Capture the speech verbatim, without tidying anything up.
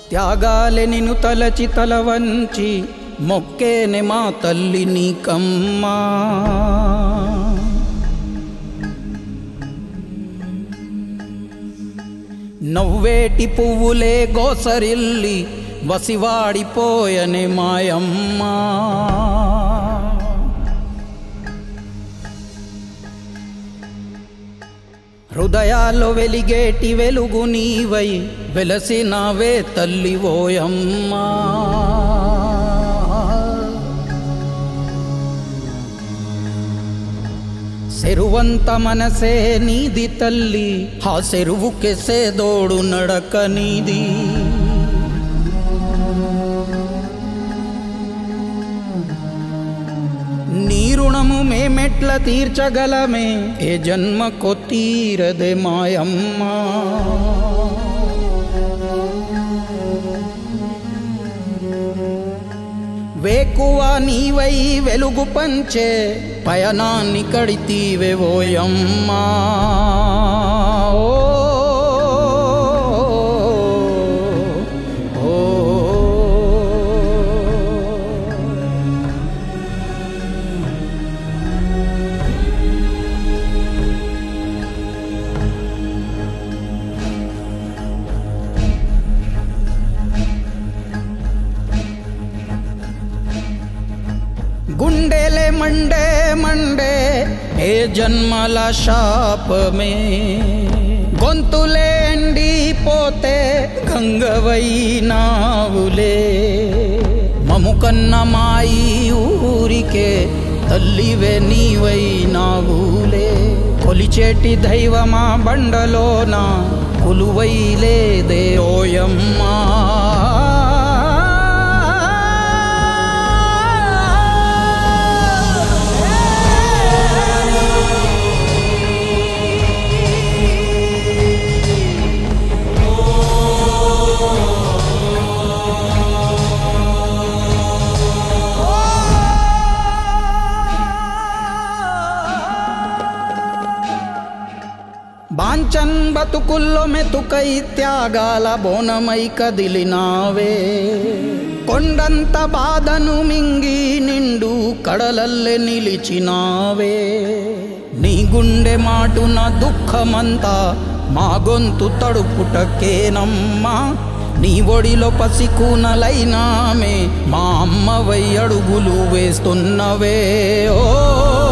త్యాగాలే నిన్ను తలచి తల వంచి మొక్కేనే మా తల్లి నీకమ్మా. నవ్వేటి పువ్వులే గోసరిల్లి వసివాడిపోయనే మాయమ్మా. హృదయాల్లో వెలిగేటి వెలుగు నీవై వెలసినవే తల్లి ఓయమ్మా. చెరువంత మనసే నీది తల్లి, ఆ చెరువుకెసే దోడు నడక నీది. నీ రుణము మేమెట్ల తీర్చగలమే, ఏ జన్మకో తీరదే మాయమ్మా. వేకువ నీవై వెలుగు పంచే పయనాన్ని కడితీవే ఓయమ్మా. గుండెలే మండే మండే ఏ జన్మల శాపమే, గొంతులే ఎండిపోతే గంగవైనావులే. మము కన్న మాయి ఊరికే తల్లివే నీవైనావులే. కొలిచేటి దైవమా బండలోన కొలువైలేదే ఓయమ్మా. బాంచన్ బతుకుల్లో మెతుకై త్యాగాల బోనమై కదిలినావే. కొండంత బాధను మింగి నిండు కడలల్లే నిలిచినావే. నీ గుండె మాటున దుఃఖమంతా మా గొంతు తడుపుటకేనమ్మా. నీ ఒడిలో పసికూనలైనామే, మా అమ్మవై అడుగులు వేస్తున్నవే ఓ.